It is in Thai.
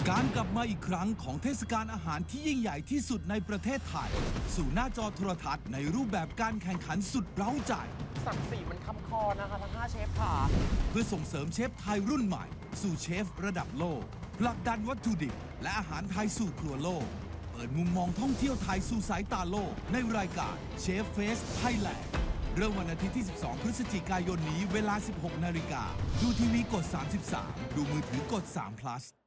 การกลับมาอีกครั้งของเทศกาลอาหารที่ยิ่งใหญ่ที่สุดในประเทศไทยสู่หน้าจอโทรทัศน์ในรูปแบบการแข่งขันสุดเร้าใจศักดิ์ศรีมันคำคอนะคะทั้ง5เชฟค่ะเพื่อส่งเสริมเชฟไทยรุ่นใหม่สู่เชฟระดับโลกผลักดันวัตถุดิบและอาหารไทยสู่ครัวโลกเปิดมุมมองท่องเที่ยวไทยสู่สายตาโลกในรายการเชฟเฟสไทยแลนด์เริ่มวันอาทิตย์ที่ 12 พฤศจิกายนนี้เวลา 16 นาฬิกาดูทีวีกด 33 ดูมือถือกด3 plus